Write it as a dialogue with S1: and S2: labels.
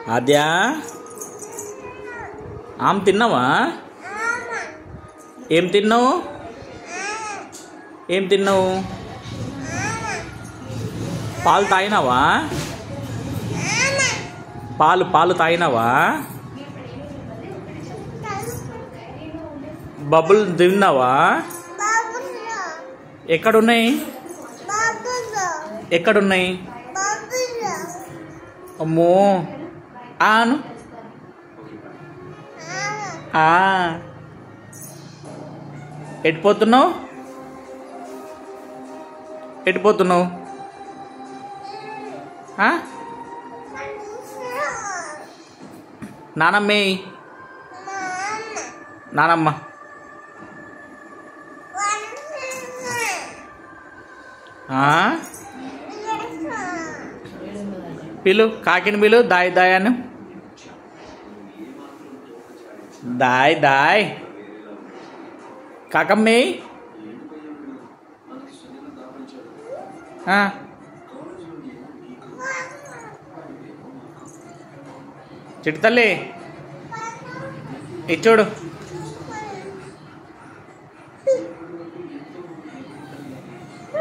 S1: ఆద్యా ఆమె తిన్నావా? ఏం తిన్నావు? ఏం తిన్నావు? పాలు తాగినావా? పాలు తాగినావా? బబ్బులు తిన్నావా? ఎక్కడున్నాయి? ఎక్కడున్నాయి? అమ్మో ఆను ఎట్టిపోతున్నావు? ఎట్టిపోతున్నావు? నానమ్మే నానమ్మ పిలు కాకిని పిలు దాయ్ దాయ్ అను దాయ్ దాయ్ కాకమ్మే చిట్టి తల్లి ఇచ్చోడు